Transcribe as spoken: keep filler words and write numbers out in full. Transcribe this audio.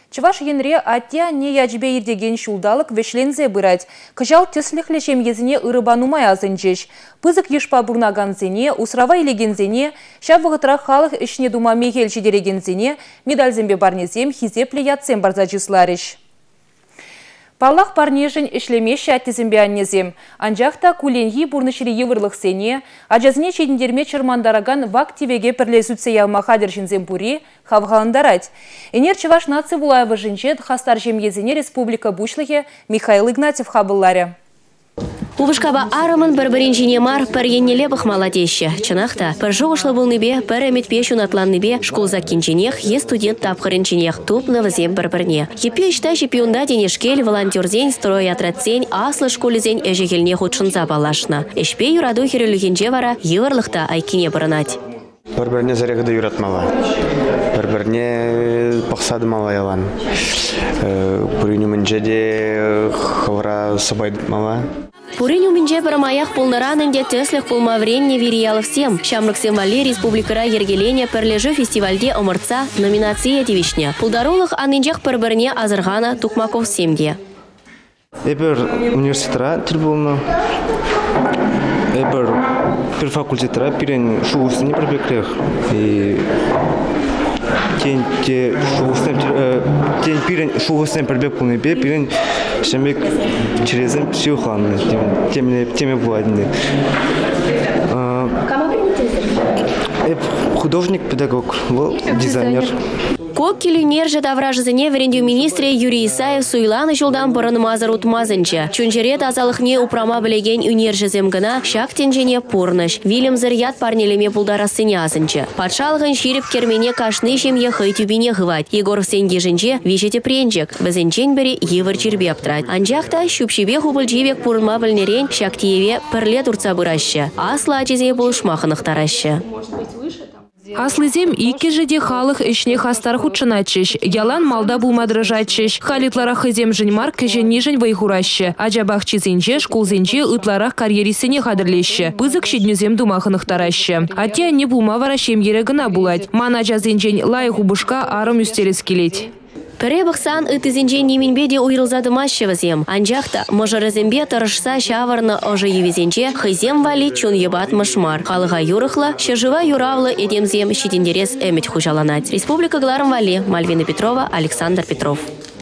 Чываш енре аття не яджбе ирдеген шулдалық вешлензе бырать. Кыжал тюслихле жемезіне ырыбанумай азынчыш. Пызык ешпа бурнаганзене, усрава илегензене, шавығытыра халық ішне дума мехел жидерегензене, медальзембе барнезем хизепле ятсем барзачысларыш. Паллах парнешін ішлемеші әттізімбе аннезем. Анжақта куленхи бурнышыры евырлық сене, ажазіне чедіндерме чырмандараган вак тивеге пірлесутсе ялма хадыр жінзем пури, хавғаландарать. Энер Чываш нации вулаевы жінчет хастар жемезіне республика бушлығы Михаил Игнатьев хабылларе. Убышкаба арымын бір-бірін жинемар пір еннеле бұқмаладеші. Чынақта, пір жоғышлы болныбе, пір әметпе шунатланныбе, школ закинченех, е студент тапқырынченех, туп навызем бір-бірне. Епе ішта жепеунда денешкел, волонтерзен, строй атратсен, аслы школезен әжегелне худшынза балашна. Эшпе юраду херелігенже вара, еварлықта айкине бұрынать. Бір-біріне зарегіді юратмала. Бір-біріне пақсадымала ялан. Бүрінімінже де хавара сабайдымала. Пуриню минже парамаях полнаранынде теслых полмавренне вириялов всем. Шамрак символе республикара ергелене перлежу фестивальде омырца номинация девишня. Пулдарулых анынжах пырбірне азырғана Тукмаков семде. Эбер университетра трибуна. Эбер пер факультетра пирен шуусыне пробекрех. И тень те шуусыне тень пирен шуусыне пробек полнебе пирен шамбек через сюханны теме теме бладны. Художник, педагог, дизайнер. Кок килюнер же давражызыне верендю министре Юрий Исаев суйланы жолдан бұрыным азыр утмазынча. Чунчерет азалықне упрама білеген унержізем гына шак тенжене порныш. Вильям зырят парнелеме пулдарасыне азынча. Патшалығын ширип кермене кашны жемье хый тюбине хывать. Егоров сенге жінже вишете пренчек. Бізінчен бері евір чербе аптрать. Анжақта шупшебе хубылживек пурынма білнерен шактиеве пірле турца бұраща. Асла ачезе бұл шмақынық тараща. Аслызем ике жеде халық ішне хастар худшыначыш. Ялан малда булмадрыжачыш. Халитларах хызем жынмар кежен нижен вайхуращы. Аджабах чизенче, школзенче ытларах карьерисыне хадырлеші. Пызык шеднюзем думахынық таращы. Атя не булма варашем ерегіна булать. Мана жазенчен лай хубышка арым үстерес келет. Піре бұқсан үтізінже неменбеде уйрылзады машевізем. Анжақта мұжырызембе тұрышса шаварны ұжы евезенче хызем вали чун ебат мышмар. Халыға юрықлы, шержыва юравлы едемзем шедендерес әмет хужаланать. Республика Гларым Вали, Мальвина Петрова, Александр Петров.